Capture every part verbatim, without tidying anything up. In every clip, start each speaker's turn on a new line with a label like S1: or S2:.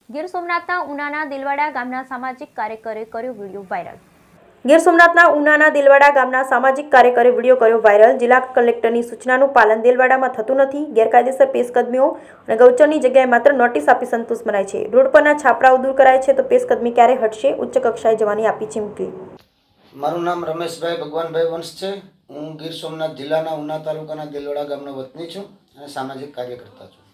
S1: ગીર સોમનાથના ઉનાના દિલવાડા ગામના સામાજિક કાર્યકરે કર્યો વિડીયો વાયરલ।
S2: ગીર સોમનાથના ઉનાના દિલવાડા ગામના સામાજિક કાર્યકરે વિડીયો કર્યો વાયરલ। જિલ્લા કલેક્ટરની સૂચનાનું પાલન દિલવાડામાં થતું નથી। ગેરકાયદેસર પેશકદમીઓ અને ગૌચરની જગ્યાએ માત્ર નોટિસ આપી સંતોષ મનાય છે। રોડ પરના છાપરાઓ દૂર કરાય છે તો પેશકદમી ક્યારે હટશે? ઉચ્ચ કક્ષાએ જવાની આપી ચીમકી।
S3: મારું નામ રમેશભાઈ ભગવાનભાઈ વંશ છે। હું ગીર સોમનાથ જિલ્લાના ઉના તાલુકાના દિલવાડા ગામનો વતની છું અને સામાજિક કાર્યકર્તા છું।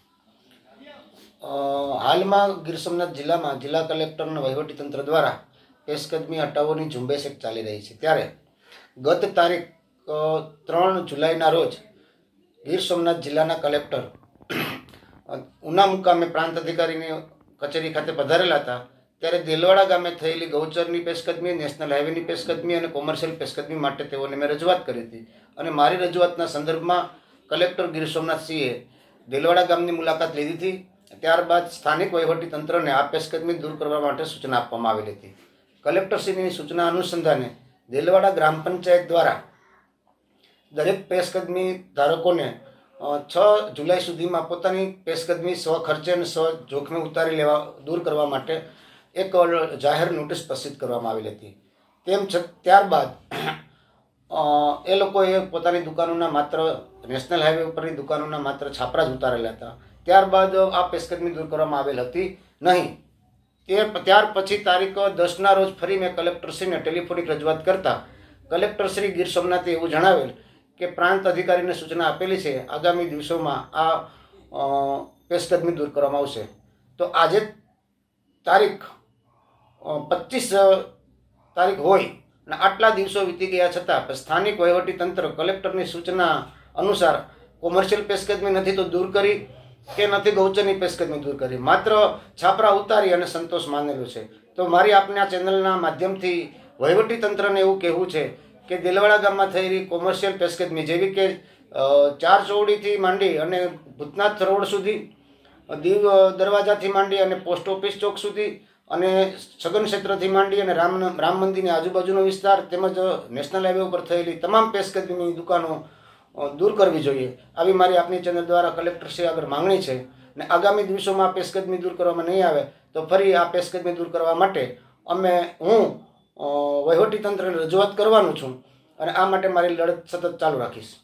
S3: હાલમાં ગીર સોમનાથ જિલ્લામાં જિલ્લા કલેક્ટરના વહીવટીતંત્ર દ્વારા પેશકદમી હટાવવાની ઝુંબેશ એક ચાલી રહી છે। ત્યારે ગત તારીખ ત્રણ જુલાઈના રોજ ગીર સોમનાથ જિલ્લાના કલેક્ટર ઉના મુકામે પ્રાંત અધિકારીની કચેરી ખાતે પધારેલા હતા। ત્યારે દિલવાડા ગામે થયેલી ગૌચરની પેશકદમી, નેશનલ હાઈવેની પેશકદમી અને કોમર્શિયલ પેશકદમી માટે તેઓને મેં રજૂઆત કરી હતી અને મારી રજૂઆતના સંદર્ભમાં કલેક્ટર ગીર સોમનાથ સિંહે દિલવાડા ગામની મુલાકાત લીધી હતી। ત્યારબાદ સ્થાનિક વહીવટીતંત્રને આ પેશકદમી દૂર કરવા માટે સૂચના આપવામાં આવેલી હતી। કલેક્ટરશ્રીની સૂચના અનુસંધાને દિલવાડા ગ્રામ પંચાયત દ્વારા દરેક પેશકદમી ધારકોને છ જુલાઈ સુધીમાં પોતાની પેશકદમી સ્વ ખર્ચે અને સ્વ જોખમે ઉતારી લેવા દૂર કરવા માટે એક જાહેર નોટિસ પ્રસિદ્ધ કરવામાં આવેલી હતી। તેમ છતાં ત્યારબાદ એ લોકોએ પોતાની દુકાનોના માત્ર નેશનલ હાઈવે ઉપરની દુકાનોના માત્ર છાપરા જ ઉતારેલા હતા। ત્યારબાદ આ પેશકદમી દૂર કરવામાં આવેલ હતી નહીં। તે ત્યાર પછી તારીખ દસના રોજ ફરી મેં કલેક્ટરશ્રીને ટેલિફોનિક રજૂઆત કરતા કલેક્ટરશ્રી ગીર સોમનાથે એવું જણાવેલ કે પ્રાંત અધિકારીને સૂચના આપેલી છે, આગામી દિવસોમાં આ પેશકદમી દૂર કરવામાં આવશે। તો આજે તારીખ પચીસ તારીખ હોય અને આટલા દિવસો વીતી ગયા છતાં સ્થાનિક વહીવટીતંત્ર કલેક્ટરની સૂચના અનુસાર કોમર્શિયલ પેશકદમી નથી તો દૂર કરી કે નથી ગૌચરની પેશકદમી દૂર કરી, માત્ર છાપરા ઉતારી અને સંતોષ માનેલો છે। તો મારી આપને આ ચેનલના માધ્યમથી વહીવટીતંત્રને એવું કહેવું છે કે દિલવાડા ગામમાં થયેલી કોમર્શિયલ પેશકદમી જેવી કે ચાર ચોવડીથી માંડી અને ભૂતનાથ રોડ સુધી, દીવ દરવાજાથી માંડી અને પોસ્ટ ઓફિસ ચોક સુધી અને સગન ક્ષેત્રથી માંડી અને રામ રામ મંદિરની આજુબાજુનો વિસ્તાર તેમજ નેશનલ હાઈવે ઉપર થયેલી તમામ પેશકદમીની દુકાનો દૂર કરવી જોઈએ, આવી મારી આપની ચેનલ દ્વારા કલેક્ટરશ્રી આગળ માંગણી છે। અને આગામી દિવસોમાં આ પેશકદમી દૂર કરવામાં નહીં આવે તો ફરી આ પેશકદમી દૂર કરવા માટે અમે હું વહીવટીતંત્રને રજૂઆત કરવાનું છું અને આ માટે મારી લડત સતત ચાલુ રાખીશ।